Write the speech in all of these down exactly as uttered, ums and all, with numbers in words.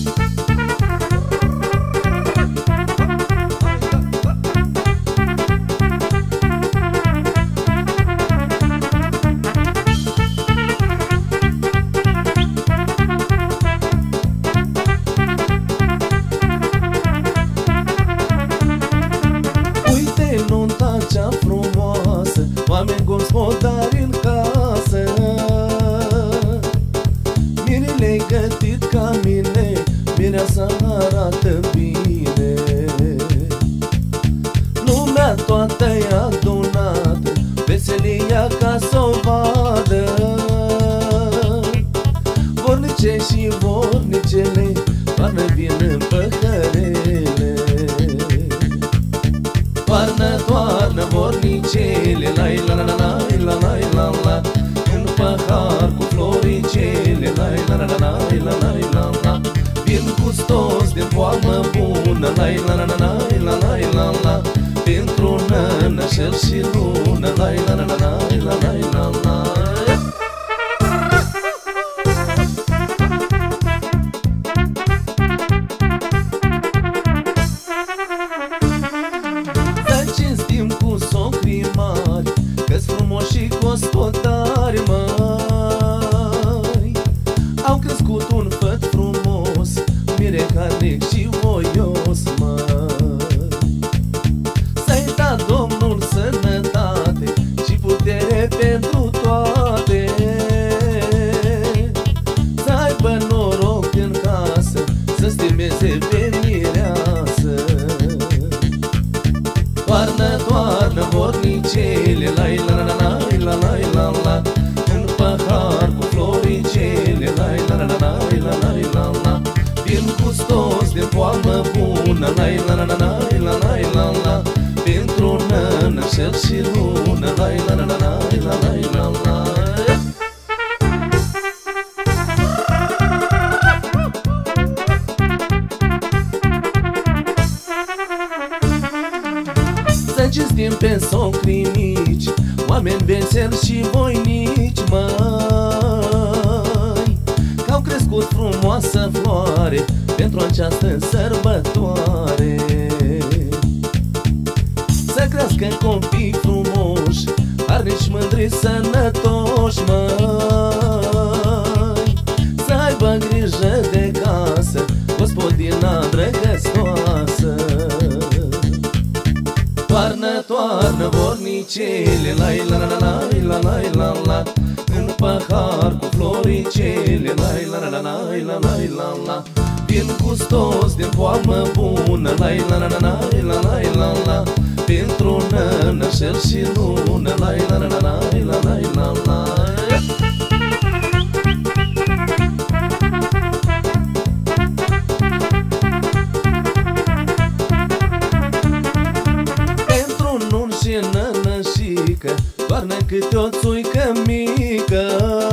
Oameni gospodari în casă, mirele-i gătit ca mine, mireasa arată bine. Lumea toată e adunată, veselia ca s-o vadă. Vornice și vornicele toarnă vin în păhărele. Toarnă, toarnă vornicele, lai la la la la la la la, în pahar cu floricele, lai la la la la la la la. Vin gustos din poamă bună, lai la la la la la la la, pentru nănășel și lună, lai la la la la la la la. Că-s frumoși și gospodari, măi. Au crescut un făt frumos, mire harnic și voios, măi. Să-i da Domnul sănătate și putere pentru toate, să aibă noroc în casă, să stimeze pe mireasă. Toarnă, toarnă vornicele, lai la la la la la la la, în pahar cu floricele, lai la la la la la la la. Vin gustos din poamă bună, lai la la la la la la la, pentru nănășel și lună, lai la la la la la la la. Să cinstim pe socrii mici, oameni veseli și voinici, măi, că-au crescut frumoasă floare pentru această sărbătoare. Să crească copii frumoși, harnici, mândri, sănătoși, măi, să aibă grijă de casă, gospodina drăgăstoasă. Toarnă, toarnă vornicele, lai la la la la la la la, în pahar cu floricele, lai la la la la la la la. Vin gustos din poamă bună, lai la la la la la la la, pentru nănășel și lună, lai la la la la la la la. Și nănășică toarnă câte o țuică mică,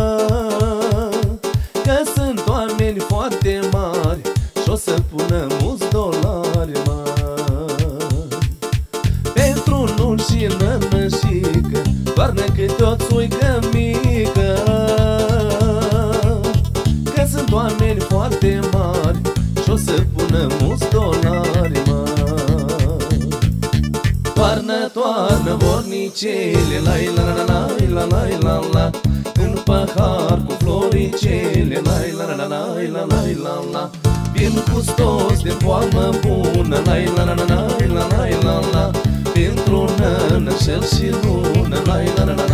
că sunt oameni foarte mari și-o să pună mulți dolari, măi. Pentru nun și nănășică toarnă câte o țuică mică, că sunt oameni foarte mari și-o să pună mulți dolari, măi. Toarnă, toarnă vornicele, lai la la la la la la la, în pahar cu floricele, lai la la la la la la la. Vin gustos din poamă bună, lai la la la la la la la, pentru nănășel și lună, lai la la la